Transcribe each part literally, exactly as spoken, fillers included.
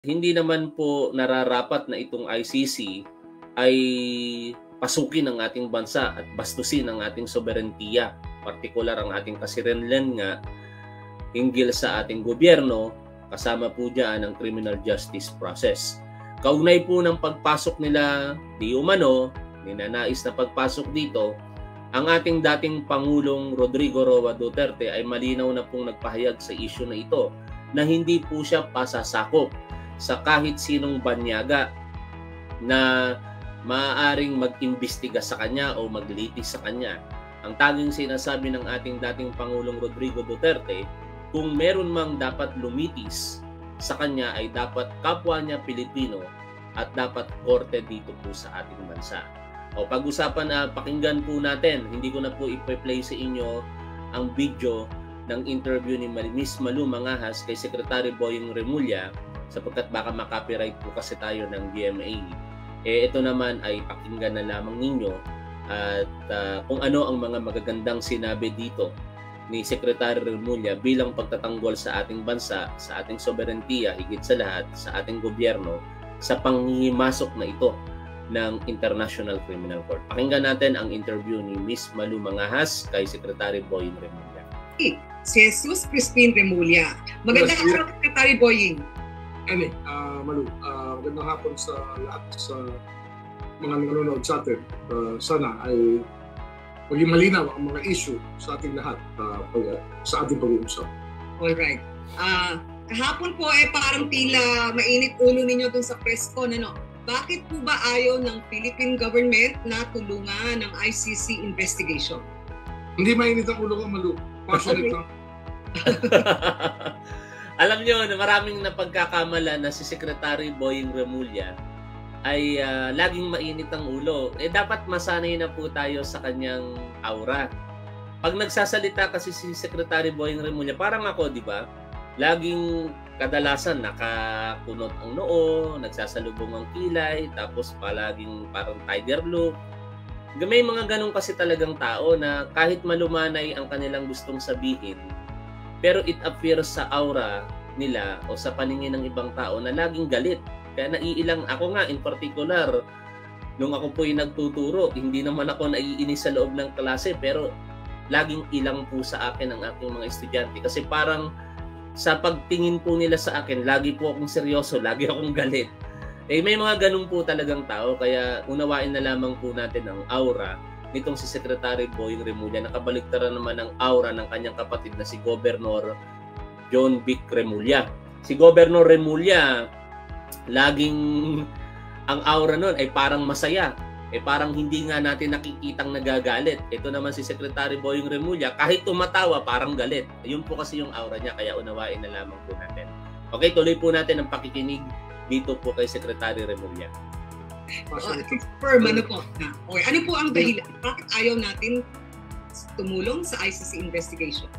Hindi naman po nararapat na itong I C C ay pasukin ang ating bansa at bastusin ang ating soberentiya, partikular ang ating kasirenlen nga hinggil sa ating gobyerno, kasama po dyan ang criminal justice process. Kaugnay po ng pagpasok nila di umano, ninanais na pagpasok dito, ang ating dating Pangulong Rodrigo Roa Duterte ay malinaw na pong nagpahayag sa issue na ito na hindi po siya pasasakop sa kahit sinong banyaga na maaaring mag-imbestiga sa kanya o maglitis sa kanya. Ang tanging sinasabi ng ating dating Pangulong Rodrigo Duterte, kung meron mang dapat lumitis sa kanya ay dapat kapwa niya Pilipino at dapat korte dito po sa ating bansa. O pag-usapan na uh, pakinggan po natin, hindi ko na po ipa-play sa inyo ang video ng interview ni Miss Malu Mangahas kay Secretary Boying Remulla sapagkat baka makopyright po kasi tayo ng D M A. Eh ito naman ay pakinggan na lamang ninyo at uh, kung ano ang mga magagandang sinabi dito ni Secretary Remulla bilang pagtatanggol sa ating bansa, sa ating soberentiya, higit sa lahat, sa ating gobyerno, sa panghihimasok na ito ng International Criminal Court. Pakinggan natin ang interview ni Miss Malu Mangahas kay Secretary Boying Remulla. Si Jesus Crispin Remulla. Magandang yes, araw, Secretary Boying. Ano, uh, Malu, uh, magandang hapon sa lahat sa mga nanonood sa atin. Uh, sana ay maging malinaw ang mga issue sa ating lahat uh, pag, sa ating pag-uusap. Alright. Uh, kahapon po eh parang tila mainit ulo ninyo dun sa press con, ano? Bakit po ba ayaw ng Philippine government na tulungan ng I C C investigation? Hindi mainit ang ulo ko, Malu. Passionate lang. Alam nyo, maraming napagkakamala na si Secretary Boying Remulla ay uh, laging mainit ang ulo. Eh dapat masanay na po tayo sa kanyang aura. Pag nagsasalita kasi si Secretary Boying Remulla, parang ako, di ba? Laging kadalasan nakakunot ang noo, nagsasalubong ang kilay, tapos palaging parang tiger look. May mga ganun kasi talagang tao na kahit malumanay ang kanilang gustong sabihin, pero it appears sa aura nila o sa paningin ng ibang tao na laging galit. Kaya naiilang ako nga in particular, nung ako po'y nagtuturo, hindi naman ako naiinis sa loob ng klase, pero laging ilang po sa akin ang aking mga estudyante. Kasi parang sa pagtingin po nila sa akin, lagi po akong seryoso, lagi akong galit. Eh may mga ganun po talagang tao, kaya unawain na lamang po natin ang aura nitong si Secretary Boying Remulla. Nakabaliktaran naman ang aura ng kanyang kapatid na si Governor John Vic Remulla. Si Governor Remulla, laging ang aura nun ay parang masaya. Eh parang hindi nga natin nakikitang nagagalit. Ito naman si Secretary Boying Remulla, kahit tumatawa, parang galit. Ayun po kasi yung aura niya, kaya unawain na lamang po natin. Okay, tuloy po natin ang pakikinig dito po kay Secretary Remulla. Confirm, ano po? Okay. Ano po ang dahilan? Bakit ayaw natin tumulong sa I C C investigation?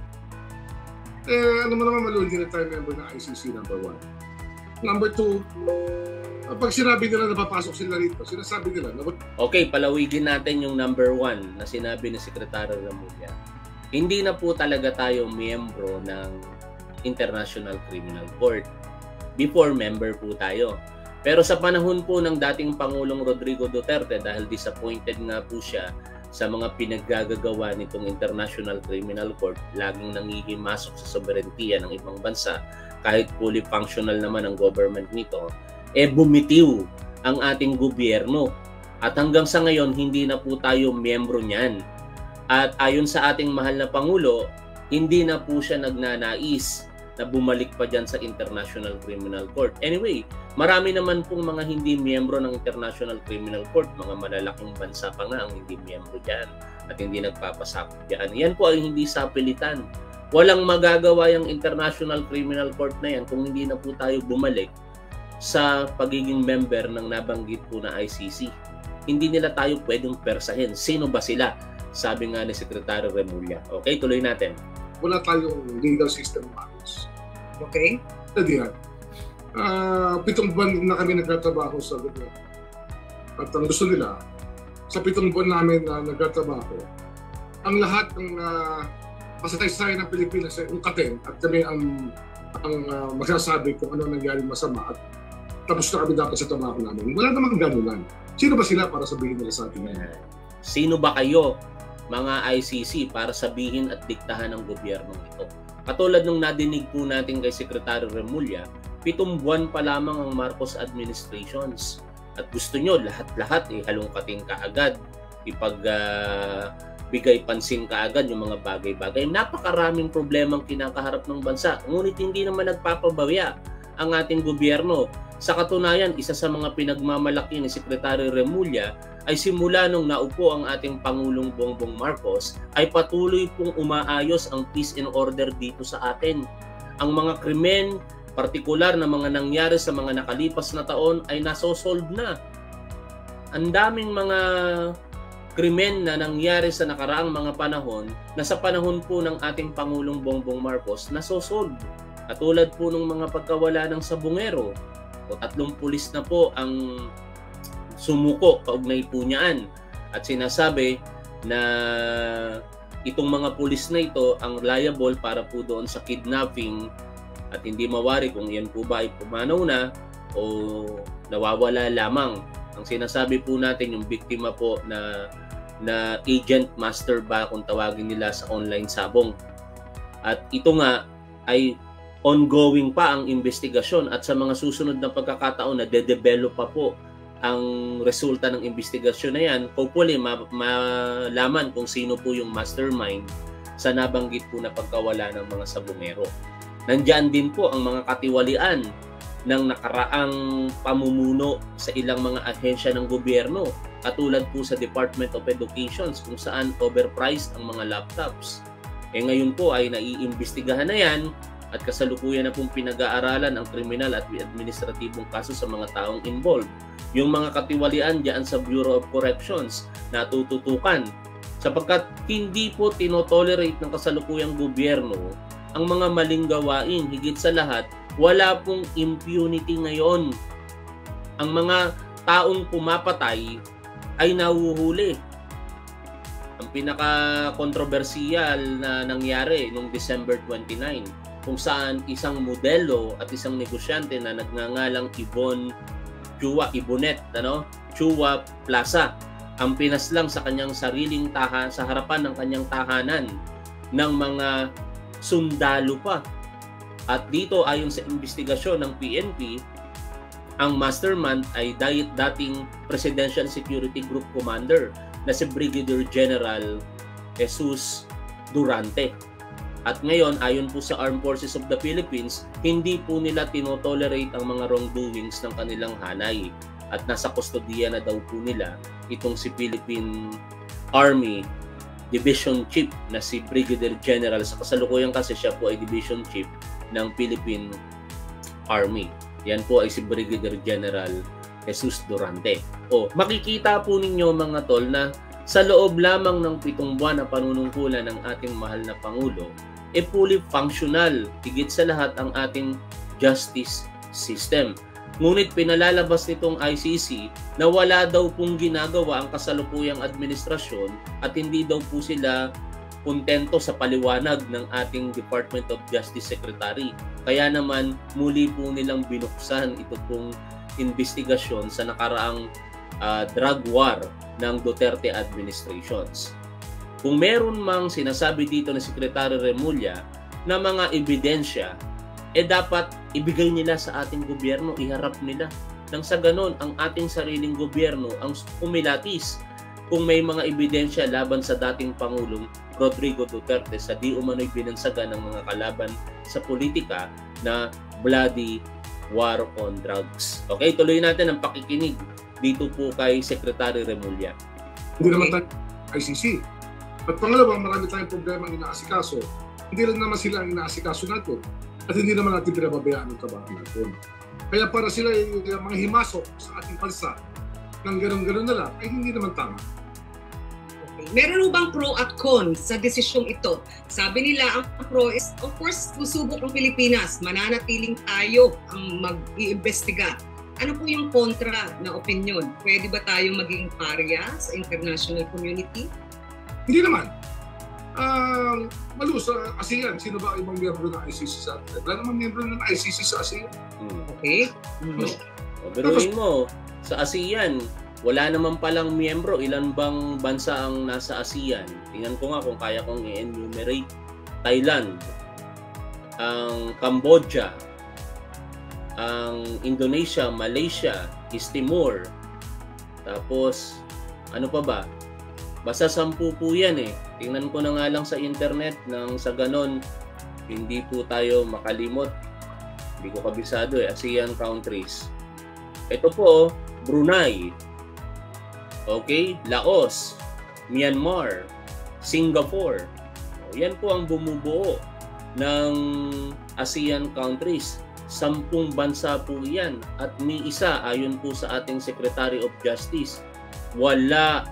Eh, ano mo naman, Malu, hindi na tayo member ng I C C, number one. Number two, pag sinabi nila na papasok sila rito, sinasabi nila na... Okay, palawigin natin yung number one na sinabi ni Secretary Remulla. Hindi na po talaga tayo miyembro ng International Criminal Court. Before, member po tayo. Pero sa panahon po ng dating Pangulong Rodrigo Duterte, dahil disappointed nga po siya sa mga pinaggagawa nitong International Criminal Court, laging nangihimasok sa soberentiya ng ibang bansa, kahit fully functional naman ang government nito, eh bumitiw ang ating gobyerno. At hanggang sa ngayon, hindi na po tayo miyembro niyan. At ayon sa ating mahal na Pangulo, hindi na po siya nagnanais na bumalik pa dyan sa International Criminal Court. Anyway, marami naman pong mga hindi miyembro ng International Criminal Court, mga malalaking bansa pa nga ang hindi miyembro dyan at hindi nagpapasakop dyan. Yan po ay hindi sapilitan. Walang magagawa yung International Criminal Court na yan kung hindi na po tayo bumalik sa pagiging member ng nabanggit po na I C C. Hindi nila tayo pwedeng persahin. Sino ba sila? Sabi nga ni Secretary Remulla. Okay, tuloy natin. Wala tayong legal system matters. Okay? Hindi yan. Uh, pitong buwan na kami nagtatrabaho sa gobyerno. At ang gusto nila, sa pitong buwan namin na nagtatrabaho, ang lahat ng uh, masasaysayan ng Pilipinas ay ungkatin at kami ang, ang uh, magsasabi kung ano nangyari masama at tapos na kami dapat sa trabaho namin. Wala namang ganunan. Sino ba sila para sabihin nila sa atin? Sino ba kayo, mga I C C, para sabihin at diktahan ng gobyernong ito? Katulad nung nadinig po natin kay Secretary Remulla, pitong buwan pa lamang ang Marcos administrations. At gusto nyo lahat-lahat eh, halongkatin kaagad, ipag uh, bigay pansin kaagad yung mga bagay-bagay. Napakaraming problemang kinakaharap ng bansa. Ngunit hindi naman nagpapabaya ang ating gobyerno. Sa katunayan, isa sa mga pinagmamalaki ni Secretary Remulla ay simula nung naupo ang ating Pangulong Bongbong Marcos ay patuloy pong umaayos ang peace and order dito sa atin. Ang mga krimen, partikular na mga nangyari sa mga nakalipas na taon ay nasosolve na. Ang daming mga krimen na nangyari sa nakaraang mga panahon na sa panahon po ng ating Pangulong Bongbong Marcos nasosolve. Katulad po ng mga pagkawala ng sabungero, o tatlong pulis na po ang sumuko kaugnay po niyaan at sinasabi na itong mga pulis na ito ang liable para po doon sa kidnapping at hindi mawari kung yan po ba ay pumanaw na o nawawala lamang. Ang sinasabi po natin yung biktima po na na agent master ba kung tawagin nila sa online sabong. At ito nga ay ongoing pa ang investigasyon at sa mga susunod na pagkakataon na de-develop pa po ang resulta ng investigasyon na yan, hopefully ma- malaman kung sino po yung mastermind sa nabanggit po na pagkawala ng mga sabungero. Nandiyan din po ang mga katiwalian ng nakaraang pamumuno sa ilang mga ahensya ng gobyerno, katulad po sa Department of Education kung saan overpriced ang mga laptops. Eh ngayon po ay naiimbestigahan na yan at kasalukuyan na pong pinag-aaralan ang kriminal at administratibong kaso sa mga taong involved. Yung mga katiwalian diyan sa Bureau of Corrections na tututukan sapagkat hindi po tinotolerate ng kasalukuyang gobyerno ang mga maling gawain. Higit sa lahat, wala pong impunity ngayon. Ang mga taong pumapatay ay nahuhuli. Ang pinaka-kontrobersiyal na nangyari noong December twenty-nine, kung saan isang modelo at isang negosyante na nagngangalang Ibon Chua, Ibonet, ano? Chua Plaza, ang pinaslang sa kanyang sariling taha, sa harapan ng kanyang tahanan ng mga sundalo pa. At dito ayon sa investigasyon ng P N P, ang mastermind ay dating Presidential Security Group Commander na si Brigadier General Jesus Durante. At ngayon, ayon po sa Armed Forces of the Philippines, hindi po nila tinotolerate ang mga wrongdoings ng kanilang hanay. At nasa kustodiya na daw po nila itong si Philippine Army Division Chief na si Brigadier General. Sa kasalukuyan kasi siya po ay Division Chief ng Philippine Army. Yan po ay si Brigadier General Jesus Durante. O, makikita po ninyo mga tol na sa loob lamang ng pitong buwan na panunungkulan ng ating mahal na Pangulo, e fully functional, higit sa lahat ang ating justice system. Ngunit pinalalabas nitong I C C na wala daw pong ginagawa ang kasalukuyang administrasyon at hindi daw po sila kontento sa paliwanag ng ating Department of Justice Secretary. Kaya naman muli po nilang binuksan ito pong investigasyon sa nakaraang uh, drug war ng Duterte administrations. Kung meron mang sinasabi dito na Secretary Remulla na mga ebidensya, eh dapat ibigay nila sa ating gobyerno, iharap nila. Nang sa ganon, ang ating sariling gobyerno ang kumilatis kung may mga ebidensya laban sa dating Pangulong Rodrigo Duterte sa di umano'y binansagan ng mga kalaban sa politika na bloody war on drugs. Okay, tuloy natin ang pakikinig dito po kay Secretary Remulla. Hindi naman tayo I C C. At pangalawa, marami tayong problema ang inaasikaso. Hindi lang naman sila ang inaasikaso natin. At hindi naman natin pinababayaan ang trabaho natin. Kaya para sila yung mga himasok sa ating bansa ng gano'n-gano'n na lang, ay hindi naman tama. Okay. Meron bang pro at con sa desisyong ito? Sabi nila, ang pro is, of course, susubok ng Pilipinas. Mananatiling tayo ang mag-iimbestiga. Ano po yung kontra na opinion? Pwede ba tayong maging parya sa international community? Hindi naman. Uh, Malu sa ASEAN, sino ba ibang miyembro ng I C C sa atin? Wala namang miyembro ng I C C sa ASEAN. Okay. Mm-hmm. No. O, biruin mo, sa ASEAN, wala naman palang miyembro. Ilan bang bansa ang nasa ASEAN? Tingnan ko nga kung kaya kong i-enumerate. Thailand, ang Cambodia, ang Indonesia, Malaysia, East Timor. Tapos, ano pa ba? Basta sampu po yan eh. Tingnan ko na nga lang sa internet nang sa ganon, hindi po tayo makalimot. Hindi ko kabisado eh, ASEAN countries. Ito po, Brunei. Okay, Laos, Myanmar, Singapore. Yan po ang bumubuo ng ASEAN countries. Sampung bansa po yan. At ni isa, ayon po sa ating Secretary of Justice, wala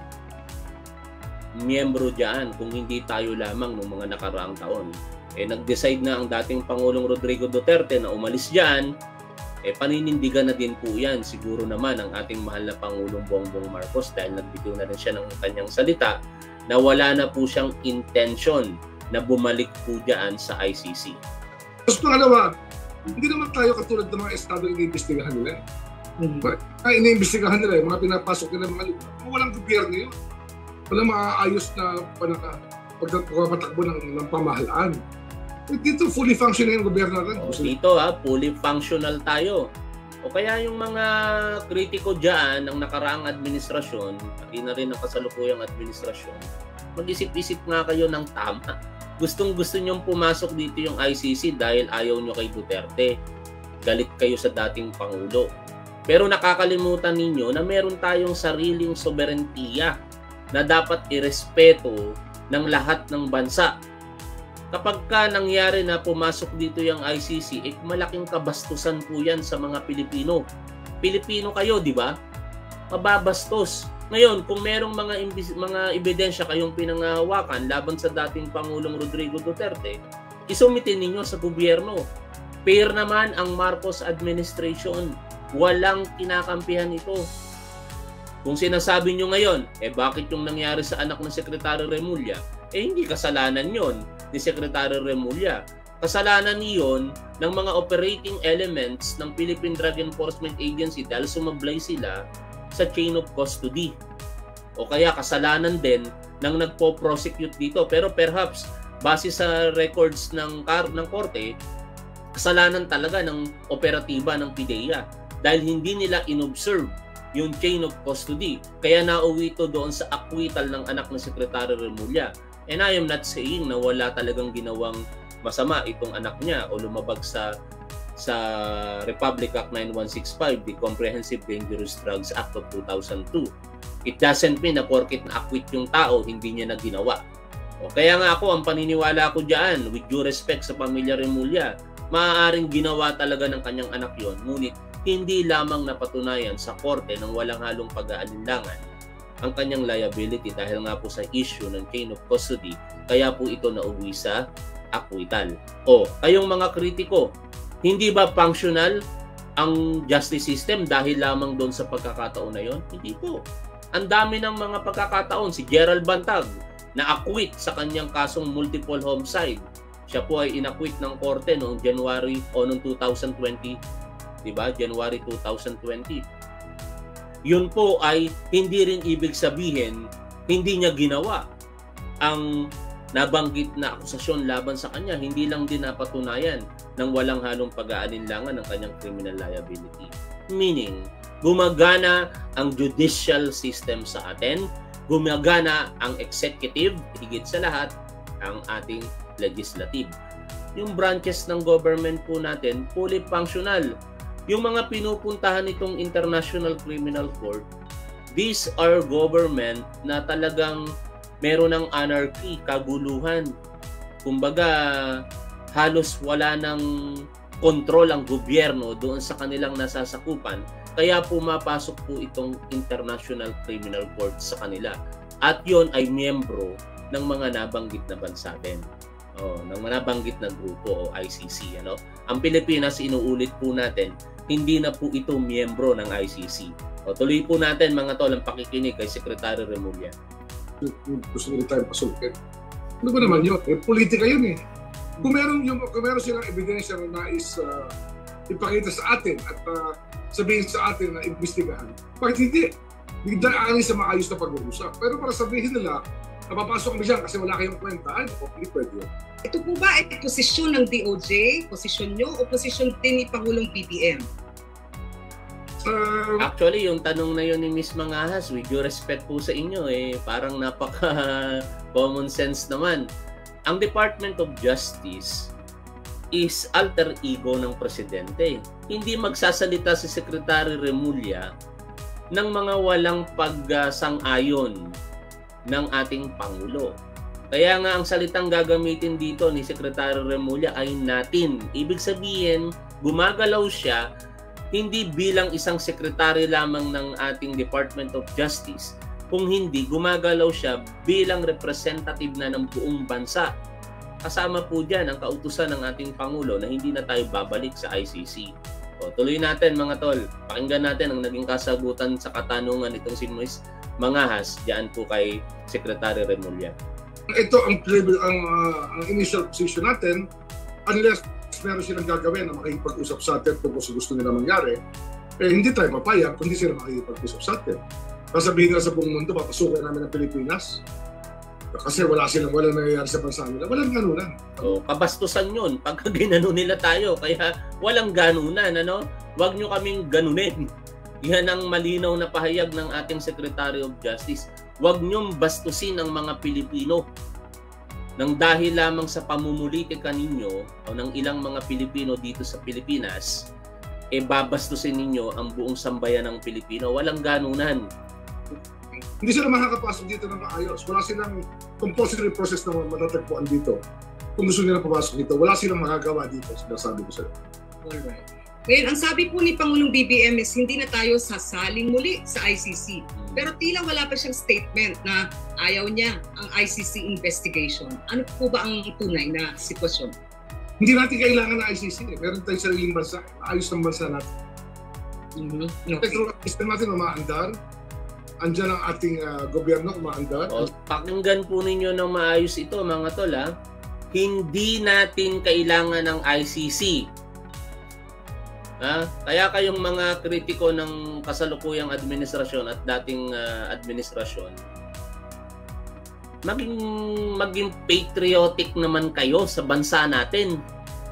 miyembro dyan kung hindi tayo lamang ng mga nakaraang taon. Eh, nag-decide na ang dating Pangulong Rodrigo Duterte na umalis dyan, eh paninindigan na din po yan siguro naman ang ating mahal na Pangulong Bongbong Marcos dahil nagbitiw na rin siya ng kanyang salita na wala na po siyang intention na bumalik po dyan sa I C C. Tapos pangalawa, hindi naman tayo katulad ng mga estado iniimbestigahan nila. Mm-hmm. Kaya iniimbestigahan nila, yung mga pinapasok nila mga lupa, walang gobyerno yun. Walang maayos na panaka, pagpapatakbo ng, ng pamahalaan. Dito fully functional yung gobyerno natin. O, dito ha, fully functional tayo. O kaya yung mga kritiko dyan ng nakaraang administrasyon, pati na rin ang kasalukuyang administrasyon, mag-isip-isip nga kayo ng tama. Gustong-gusto nyong pumasok dito yung I C C dahil ayaw nyo kay Duterte. Galit kayo sa dating Pangulo. Pero nakakalimutan ninyo na meron tayong sariling soberentiya na dapat irespeto ng lahat ng bansa. Kapag ka nangyari na pumasok dito yung I C C, eh, malaking kabastusan po yan sa mga Pilipino. Pilipino kayo, di ba? Mababastos. Ngayon, kung merong mga mga ebidensya kayong pinangahawakan laban sa dating Pangulong Rodrigo Duterte, isumitin ninyo sa gobyerno. Fair naman ang Marcos administration. Walang kinakampihan ito. Kung sinasabi nyo ngayon, eh bakit yung nangyari sa anak ng Secretary Remulla? Eh hindi kasalanan yon ni Secretary Remulla. Kasalanan niyon ng mga operating elements ng Philippine Drug Enforcement Agency dahil sumablay sila sa chain of custody. O kaya kasalanan din ng nagpo-prosecute dito. Pero perhaps, base sa records ng, ng korte, kasalanan talaga ng operatiba ng P D E A dahil hindi nila inobserve yung chain of custody. Kaya nauwi ito doon sa acquittal ng anak ng Secretary Remulla. And I am not saying na wala talagang ginawang masama itong anak niya o lumabag sa sa Republic Act nine one six five, the Comprehensive Dangerous Drugs Act of two thousand two. It doesn't mean na porket na-acquit yung tao, hindi niya na ginawa. O kaya nga ako, ang paniniwala ko dyan, with due respect sa pamilya Remulla, maaaring ginawa talaga ng kanyang anak yon, ngunit hindi lamang napatunayan sa korte ng walang halong pag-aalinlangan ang kanyang liability dahil nga po sa issue ng chain of custody, kaya po ito nauwi sa acquittal. O, kayong mga kritiko, hindi ba functional ang justice system dahil lamang doon sa pagkakataon na yon? Hindi po. Ang dami ng mga pagkakataon. Si Gerald Bantag na acquit sa kanyang kasong multiple homicide. Siya po ay inacquit ng korte noong January o noong two thousand twenty, di ba? January two thousand twenty. Yun po ay hindi rin ibig sabihin hindi niya ginawa ang nabanggit na akusasyon laban sa kanya. Hindi lang din napatunayan ng walang halong pag-aalinlangan ng kanyang criminal liability. Meaning, gumagana ang judicial system sa atin, gumagana ang executive, higit sa lahat, ang ating legislative. Yung branches ng government po natin, fully functional. Yung mga pinupuntahan nitong International Criminal Court, these are government na talagang meron ng anarchy, kaguluhan. Kumbaga, halos wala ng kontrol ang gobyerno doon sa kanilang nasasakupan. Kaya pumapasok po itong International Criminal Court sa kanila. At yon ay miyembro ng mga nabanggit na bansa din. Oh, ng mga nabanggit na grupo o I C C. Ano? Ang Pilipinas, inuulit po natin, hindi na po ito miyembro ng I C C. O, tuloy po natin mga tol ang pakikinig kay Secretary Remulla. Gusto nila tayo pasukin. Ano ba naman yun? Eh, politika yun eh. Kung meron, yung, kung meron silang ebidensya na nais uh, ipakita sa atin at uh, sabihin sa atin na imbestigahan. Bakit hindi? Bigla aanin sa maayos na pag-uusap. Pero para sabihin nila, napapasok kami dyan kasi wala kayong kwenta, ay, hindi pwede yun. Ito po ba ay posisyon ng D O J, posisyon nyo, o posisyon din ni Pangulong B B M? Uh, Actually, yung tanong na yun ni Miz Mangahas, with due respect po sa inyo, eh, parang napaka-common sense naman. Ang Department of Justice is alter ego ng presidente. Hindi magsasalita si Secretary Remulla ng mga walang pagsang-ayon ng ating Pangulo. Kaya nga ang salitang gagamitin dito ni Secretary Remulla ay natin. Ibig sabihin, gumagalaw siya hindi bilang isang sekretary lamang ng ating Department of Justice, kung hindi gumagalaw siya bilang representative na ng buong bansa. Kasama po dyan ang kautusan ng ating Pangulo na hindi na tayo babalik sa I C C. O, tuloy natin mga tol, pakinggan natin ang naging kasagutan sa katanungan itong si Miz Mangahas diyan po kay Secretary Remulla. Ito ang, ang, uh, ang initial position natin, unless meron silang gagawin na makikipag-usap sa atin kung gusto nila mangyari, eh hindi tayo mapayag kung hindi sila makikipag-usap sa atin. Sasabihin nila sa buong mundo, papasukin namin ang Pilipinas kasi wala silang, walang nangyayari sa bansa nila. Walang ganunan. So, kabastusan yun pagka ginano nila tayo. Kaya walang ganunan. Ano? Huwag nyo kaming ganunin. Yan ang malinaw na pahayag ng ating Secretary of Justice. Huwag nyong bastusin ang mga Pilipino. Nang dahil lamang sa pamumulitika ninyo o ng ilang mga Pilipino dito sa Pilipinas, e babastusin ninyo ang buong sambayan ng Pilipino. Walang ganunan. Hindi sila makakapasok dito ng maayos. Wala silang compulsory process na matatagpuan dito. Kung gusto nila papasok dito, wala silang magagawa dito. Sinasabi ko sila. Alright. Ngayon, ang sabi po ni Pangulong B B M is hindi na tayo sasaling muli sa I C C. Pero tila wala pa siyang statement na ayaw niya ang I C C investigation. Ano po ba ang tunay na sitwasyon? Hindi natin kailangan ng I C C. Meron tayong sariling bansa. Ayos ng bansa natin. Mm-hmm. Okay. Petrol system natin umaandar. Andiyan ang ating uh, gobyerno umaandar. O, pakinggan po ninyo ng maayos ito mga tol ha. Hindi natin kailangan ng I C C. Ha? Kaya kayong mga kritiko ng kasalukuyang administrasyon at dating uh, administrasyon, maging maging patriotic naman kayo sa bansa natin.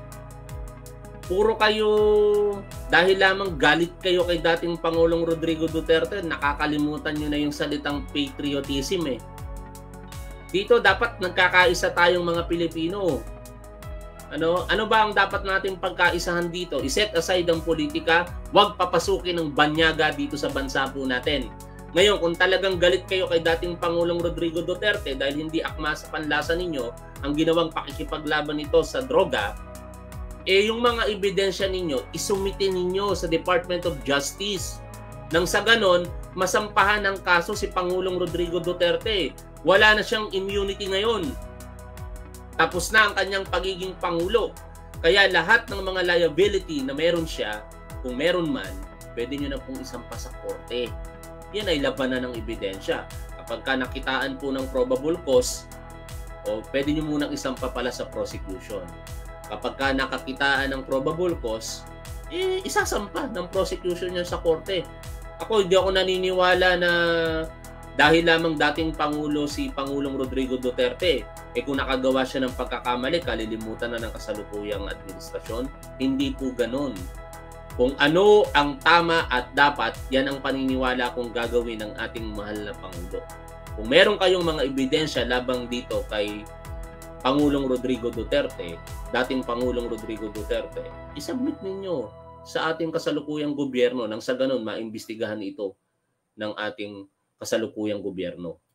Puro kayo dahil lamang galit kayo kay dating Pangulong Rodrigo Duterte, nakakalimutan nyo na yung salitang patriotism eh. Dito dapat nagkakaisa tayong mga Pilipino. Ano, ano ba ang dapat nating pagkaisahan dito? I-set aside ang politika, huwag papasukin ng banyaga dito sa bansa po natin. Ngayon, kung talagang galit kayo kay dating Pangulong Rodrigo Duterte dahil hindi akma sa panlasa ninyo ang ginawang pakikipaglaban nito sa droga, eh yung mga ebidensya ninyo, isumitin ninyo sa Department of Justice. Nang sa ganon, masampahan ng kaso si Pangulong Rodrigo Duterte. Wala na siyang immunity ngayon. Tapos na ang kanyang pagiging Pangulo. Kaya lahat ng mga liability na meron siya, kung meron man, pwede nyo na pong isampa sa korte. Yan ay labanan ng ebidensya. Kapag ka nakitaan po ng probable cause, o pwede nyo munang isampa pala sa prosecution. Kapag ka nakakitaan ng probable cause, eh, isasampa ng prosecution niya sa korte. Ako, hindi ako naniniwala na dahil lamang dating Pangulo si Pangulong Rodrigo Duterte, eh kung nakagawa siya ng pagkakamali, kalilimutan na ng kasalukuyang administrasyon. Hindi po ganun. Kung ano ang tama at dapat, yan ang paniniwala kong gagawin ng ating mahal na Pangulo. Kung meron kayong mga ebidensya labang dito kay Pangulong Rodrigo Duterte, dating Pangulong Rodrigo Duterte, isubmit ninyo sa ating kasalukuyang gobyerno nang sa ganun maimbestigahan ito ng ating kasalukuyang gobyerno.